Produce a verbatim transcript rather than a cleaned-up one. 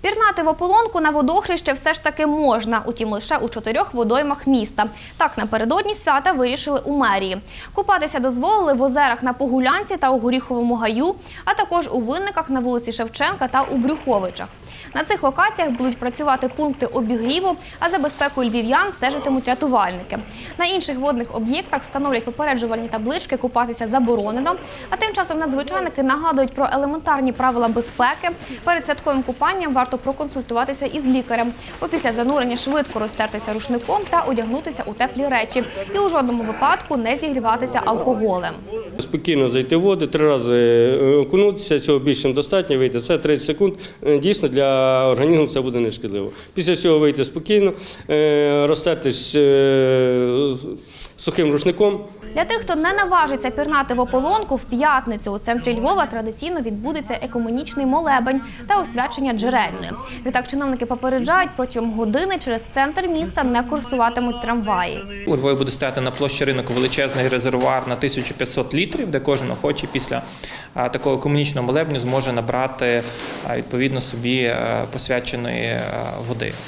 Пірнати в ополонку на водохреще все ж таки можна, утім лише у чотирьох водоймах міста. Так напередодні свята вирішили у мерії. Купатися дозволили в озерах на Погулянці та у Горіховому гаю, а також у Винниках на вулиці Шевченка та у Брюховичах. На цих локаціях будуть працювати пункти обігріву, а за безпекою львів'ян стежитимуть рятувальники. На інших водних об'єктах встановлять попереджувальні таблички «Купатися заборонено», а тим часом надзвичайники нагадують про елементарні правила безпеки. Перед святковим купанням варто проконсультуватися із лікарем. Опісля занурення швидко розтертися рушником та одягнутися у теплі речі. І у жодному випадку не зігріватися алкоголем. Спокійно зайти в воду, три рази окунутися, цього більше ніж достатньо, вийти. Це тридцять секунд, дійсно для організму це буде нешкідливо. Після цього вийти спокійно, розтертись сухим рушником. Для тих, хто не наважиться пірнати в ополонку, в п'ятницю у центрі Львова традиційно відбудеться екуменічний молебень та освячення джерельної. Відтак чиновники попереджають, протягом години через центр міста не курсуватимуть трамваї. У Львові буде стояти на площі ринку величезний резервуар на тисячу п'ятсот літрів, де кожен охочий після такого екуменічного молебню зможе набрати відповідно собі посвяченої води.